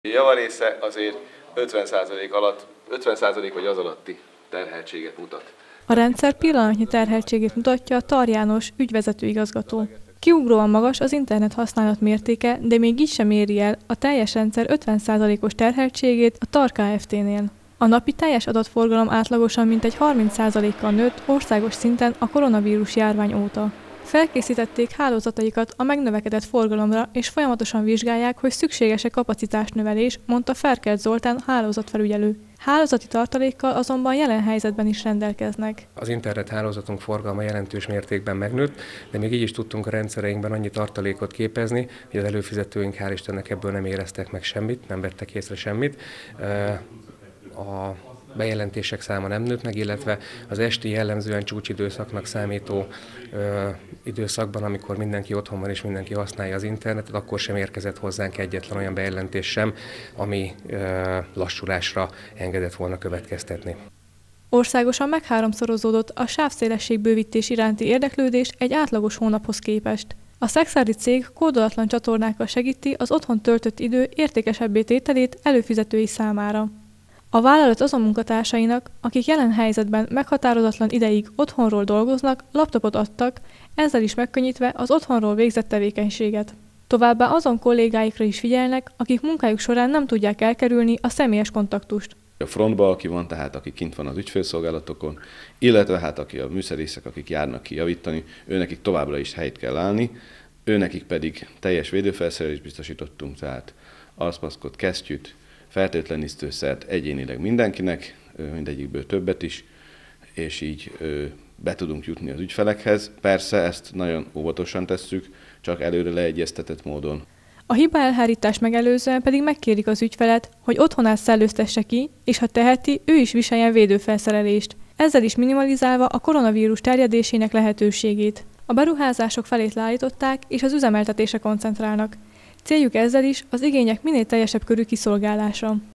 Javarésze azért 50% alatt, 50% vagy az alatti terheltséget mutat. A rendszer pillanatnyi terheltségét mutatja a Tar János ügyvezetőigazgató. Kiugróan magas az internet használat mértéke, de még így sem éri el a teljes rendszer 50%-os terheltségét a Tar Kft-nél. A napi teljes adatforgalom átlagosan mintegy 30%-kal nőtt országos szinten a koronavírus járvány óta. Felkészítették hálózataikat a megnövekedett forgalomra, és folyamatosan vizsgálják, hogy szükséges-e kapacitásnövelés, mondta Ferkelt Zoltán hálózatfelügyelő. Hálózati tartalékkal azonban jelen helyzetben is rendelkeznek. Az internet hálózatunk forgalma jelentős mértékben megnőtt, de még így is tudtunk a rendszereinkben annyi tartalékot képezni, hogy az előfizetőink hál' Istennek ebből nem éreztek meg semmit, nem vettek észre semmit. A bejelentések száma nem nőtt meg, illetve az esti jellemzően csúcsidőszaknak számító időszakban, amikor mindenki otthon van és mindenki használja az internetet, akkor sem érkezett hozzánk egyetlen olyan bejelentés sem, ami lassulásra engedett volna következtetni. Országosan megháromszorozódott a sávszélességbővítés iránti érdeklődés egy átlagos hónaphoz képest. A Szexádi cég kódolatlan csatornákkal segíti az otthon töltött idő értékesebbé tételét előfizetői számára. A vállalat azon munkatársainak, akik jelen helyzetben meghatározatlan ideig otthonról dolgoznak, laptopot adtak, ezzel is megkönnyítve az otthonról végzett tevékenységet. Továbbá azon kollégáikra is figyelnek, akik munkájuk során nem tudják elkerülni a személyes kontaktust. A frontba, aki van, tehát aki kint van az ügyfélszolgálatokon, illetve hát aki a műszerészek, akik járnak ki javítani, őnekik továbbra is helyt kell állni, őnekik pedig teljes védőfelszerelést biztosítottunk, tehát arcmaszkot, kesztyűt, fertőtlenítőszert egyénileg mindenkinek, mindegyikből többet is, és így be tudunk jutni az ügyfelekhez. Persze ezt nagyon óvatosan tesszük, csak előre leegyeztetett módon. A hibaelhárítás megelőzően pedig megkérik az ügyfelet, hogy otthonát szellőztesse ki, és ha teheti, ő is viseljen védőfelszerelést, ezzel is minimalizálva a koronavírus terjedésének lehetőségét. A beruházások felét leállították, és az üzemeltetésre koncentrálnak. Céljuk ezzel is az igények minél teljesebb körű kiszolgálása.